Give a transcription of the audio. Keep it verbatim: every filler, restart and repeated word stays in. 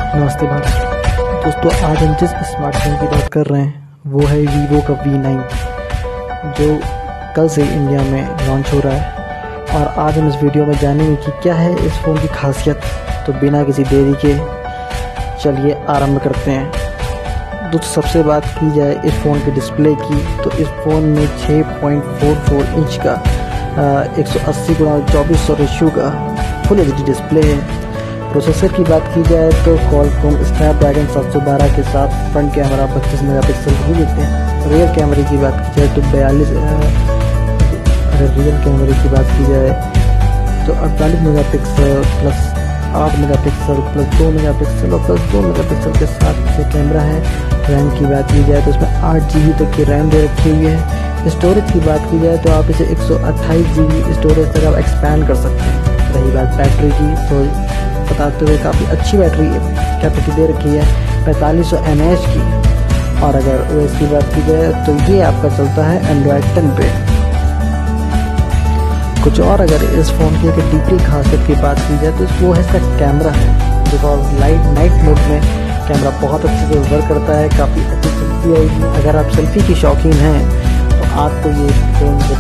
नमस्ते भारत दोस्तों, आज हम जिस स्मार्टफोन की बात कर रहे हैं वो है वीवो का वी नाइन, जो कल से इंडिया में लॉन्च हो रहा है। और आज हम इस वीडियो में जानेंगे कि क्या है इस फ़ोन की खासियत। तो बिना किसी देरी के चलिए आरंभ करते हैं। दोस्तों, सबसे बात की जाए इस फ़ोन के डिस्प्ले की, तो इस फ़ोन में छः पॉइंट फोर फोर इंच का एक सौ अस्सी गुणा चौबीस सौ रेशियो का फुल एच डी डिस्प्ले है। प्रोसेसर की बात की जाए तो क्वालकॉम स्नैपड्रैगन सात सौ बारह के साथ फ्रंट कैमरा पच्चीस मेगापिक्सल भी देते हैं। रियर कैमरे की बात की जाए तो बयालीस अगर रियर कैमरे की बात की जाए तो अड़तालीस मेगापिक्सल प्लस आठ मेगापिक्सल प्लस दो मेगापिक्सल और प्लस दो मेगापिक्सल के साथ से कैमरा है। रैम की बात की जाए तो इसमें आठ जी बी तक की रैम दे रखी हुई है। स्टोरेज की बात की जाए तो आप इसे एक सौ अट्ठाईस जी बी स्टोरेज तक आप एक्सपैंड कर सकते हैं। रही बात बैटरी की, तो बताते हुए काफ़ी अच्छी बैटरी कैपेसिटी दे रखी है पैंतालीस सौ एम ए एच की। और अगर ओ एस की बात की जाए तो ये आपका चलता है एंड्रॉयड टेन पे। कुछ और अगर इस फ़ोन की एक डीपली खासियत की बात की जाए तो वो है इसका कैमरा है, बिकॉज लाइट नाइट मोड में कैमरा बहुत अच्छे से वर्क करता है, काफ़ी अच्छी सेल्फी आएगी। अगर आप सेल्फी की शौकीन हैं तो आपको ये फ़ोन